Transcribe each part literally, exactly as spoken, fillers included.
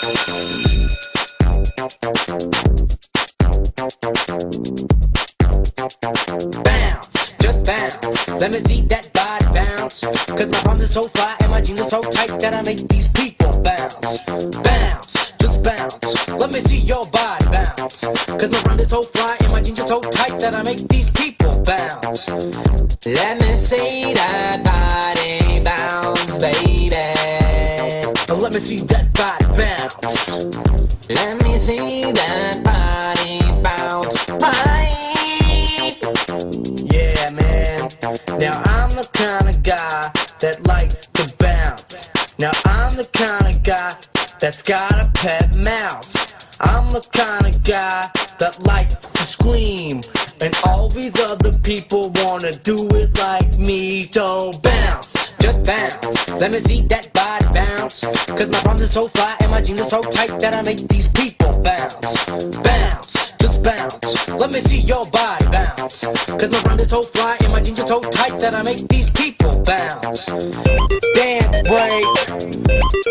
Bounce, just bounce. Let me see that body bounce. Cause my rhymes are so fly and my jeans are so tight that I make these people bounce. Bounce, just bounce. Let me see your body bounce. Cause my rhymes are so fly and my jeans are so tight that I make these people bounce. Let me see that body bounce, baby. Let me see that body bounce. Let me see that body bounce, right? Yeah, man. Now I'm the kind of guy that likes to bounce. Now I'm the kind of guy that's got a pet mouse. I'm the kind of guy that likes to scream, and all these other people wanna do it like me. Don't bounce, just bounce. Let me see that body bounce. Cause my rhymes are so fly and my jeans are so tight that I make these people bounce. Bounce, just bounce. Let me see your body bounce. Cause my rhymes are so fly and my jeans are so tight that I make these people bounce. Dance break.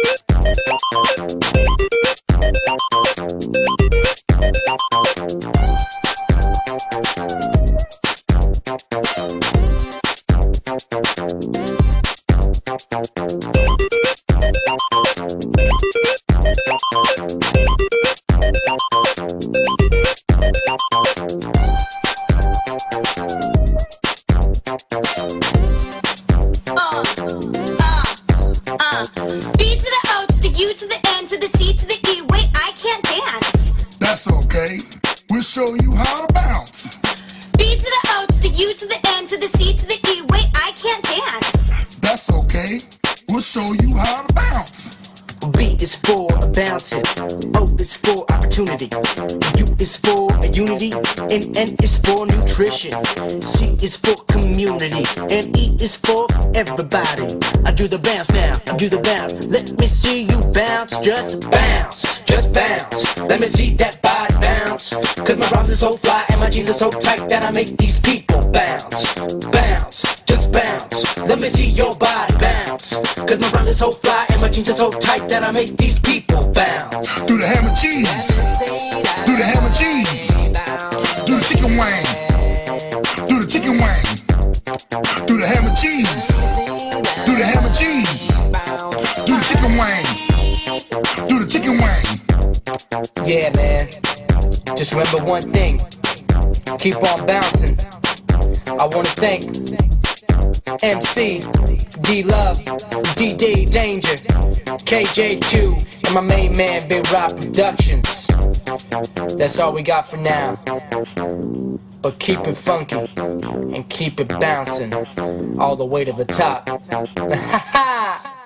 Uh, uh, uh. B to the O to the U to the N to the C to the E. Wait, I can't dance. That's okay. We'll show you how to bounce. B to the O to the U to the N to the C to the E. Wait, I can't dance. That's okay. We'll show you how to bounce. B is for bouncing, O is for opportunity, U is for unity, and N is for nutrition, C is for community, and E is for everybody. I do the bounce now, I do the bounce. Let me see you bounce, just bounce, just bounce. Let me see that body bounce. Cause my rhymes are so fly and my jeans are so tight that I make these people bounce. Bounce, just bounce. Let me see your body bounce. Cause my rhymes are so fly and my jeans are so tight that I make these people bounce. Do the hammer cheese. Do the hammer cheese. Do the chicken wing. Do the chicken wing. Do the hammer cheese. Do the hammer cheese. Do the chicken wing. Do the chicken wing. Yeah, man. Just remember one thing. Keep on bouncing. I wanna thank M C, D-Love, D J Danger, K J Q, and my main man, Big Rock Productions. That's all we got for now. But keep it funky and keep it bouncing all the way to the top. Ha ha!